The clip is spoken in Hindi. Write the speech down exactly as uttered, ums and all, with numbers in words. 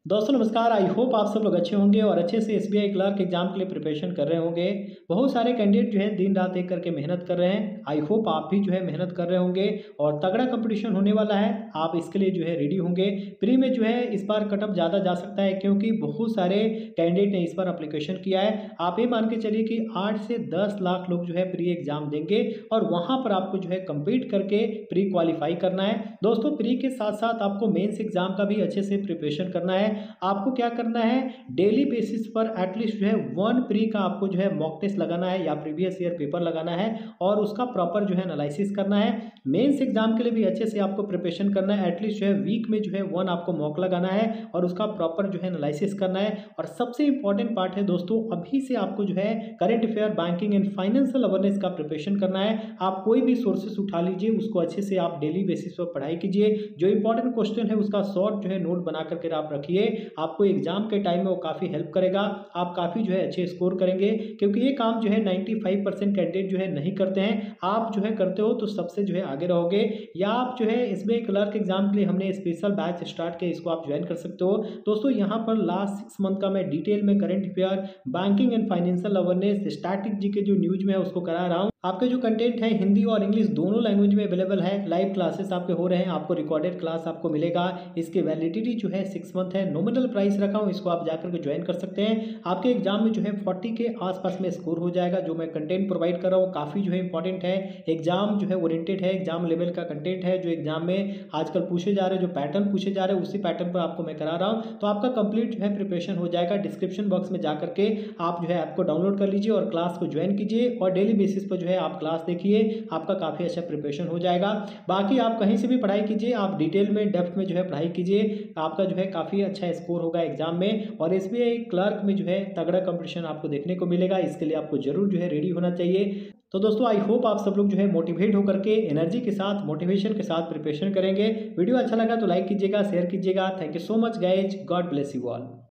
दोस्तों नमस्कार। आई होप आप सब लोग अच्छे होंगे और अच्छे से एसबीआई क्लर्क एग्जाम के लिए प्रिपरेशन कर रहे होंगे। बहुत सारे कैंडिडेट जो है दिन रात एक करके मेहनत कर रहे हैं। आई होप आप भी जो है मेहनत कर रहे होंगे और तगड़ा कंपटीशन होने वाला है। आप इसके लिए जो है रेडी होंगे। प्री में जो है इस बार कटअप ज़्यादा जा सकता है क्योंकि बहुत सारे कैंडिडेट ने इस बार अप्लीकेशन किया है। आप ये मान के चलिए कि आठ से दस लाख लोग जो है प्री एग्जाम देंगे और वहाँ पर आपको जो है कम्पीट करके प्री क्वालिफाई करना है। दोस्तों प्री के साथ साथ आपको मेंस एग्जाम का भी अच्छे से प्रिपरेशन करना है। आपको क्या करना है, डेली बेसिस पर एटलीस्ट जो है वन प्री का आपको जो है मॉक टेस्ट लगाना है या प्रीवियस ईयर पेपर लगाना है और उसका प्रॉपर जो है एनालिसिस करना है। मेंस एग्जाम के लिए भी अच्छे से आपको प्रिपरेशन करना है। एटलीस्ट जो है वीक में जो है वन आपको मॉक लगाना है और उसका प्रॉपर जो है एनालिसिस करना है। और सबसे इंपॉर्टेंट पार्ट है दोस्तों, अभी से आपको जो है current affair, banking and financial awareness का प्रिपरेशन करना है। आप कोई भी सोर्सेस उठा लीजिए, उसको अच्छे से आप डेली बेसिस पर पढ़ाई कीजिए। जो इंपॉर्टेंट क्वेश्चन है उसका शॉर्ट जो है नोट बना करके आप रखिए। आपको एग्जाम के टाइम में वो काफ़ी हेल्प करेगा। आप काफ़ी जो है अच्छे स्कोर करेंगे क्योंकि ये काम जो है पचानवे परसेंट कैंडिडेट जो है नहीं करते हैं। आप जो है करते हो तो सबसे जो है आगे रहोगे। या आप जो है एसबीआई क्लर्क एग्जाम के लिए हमने स्पेशल बैच स्टार्ट किया, इसको आप ज्वाइन कर सकते हो। दोस्तों यहाँ पर लास्ट सिक्स मंथ का मैं डिटेल में current affair, banking and financial awareness, static G K जो न्यूज में है उसको करा रहा हूँ। आपके जो कंटेंट है हिंदी और इंग्लिश दोनों लैंग्वेज में अवेलेबल है। लाइव क्लासेस आपके हो रहे हैं, आपको रिकॉर्डेड क्लास आपको मिलेगा। इसकी वैलिडिटी जो है सिक्स मंथ है। नॉमिनल प्राइस रखा हूँ, इसको आप जाकर के ज्वाइन कर सकते हैं। आपके एग्जाम में जो है चालीस के आसपास में स्कोर हो जाएगा। जो मैं कंटेंट प्रोवाइड कर रहा हूँ काफ़ी जो है इंपॉर्टेंट है। एग्जाम जो है ओरिएंटेड है, एग्जाम लेवल का कंटेंट है। जो एग्जाम में आजकल पूछे जा रहे हैं, जो पैटर्न पूछे जा रहे हैं उसी पैटर्न पर आपको मैं करा रहा हूँ। तो आपका कंप्लीट जो है प्रिपरेशन हो जाएगा। डिस्क्रिप्शन बॉक्स में जाकर के आप जो है ऐप को डाउनलोड कर लीजिए और क्लास को ज्वाइन कीजिए और डेली बेसिस पर जो है आप क्लास देखिए। आपका काफ़ी अच्छा प्रिपरेशन हो जाएगा। बाकी आप कहीं से भी पढ़ाई कीजिए, आप डिटेल में डेप्थ में जो है पढ़ाई कीजिए। आपका जो है काफ़ी अच्छा स्कोर होगा एग्जाम में और एसबीआई क्लर्क में जो है तगड़ा कंपटीशन आपको देखने को मिलेगा। इसके लिए आपको जरूर जो है रेडी होना चाहिए। तो दोस्तों आई होप आप सब लोग जो है मोटिवेट होकर के एनर्जी के साथ, मोटिवेशन के साथ प्रिपरेशन करेंगे। वीडियो अच्छा लगा तो लाइक कीजिएगा, शेयर कीजिएगा। Thank you so much guys, God bless you all.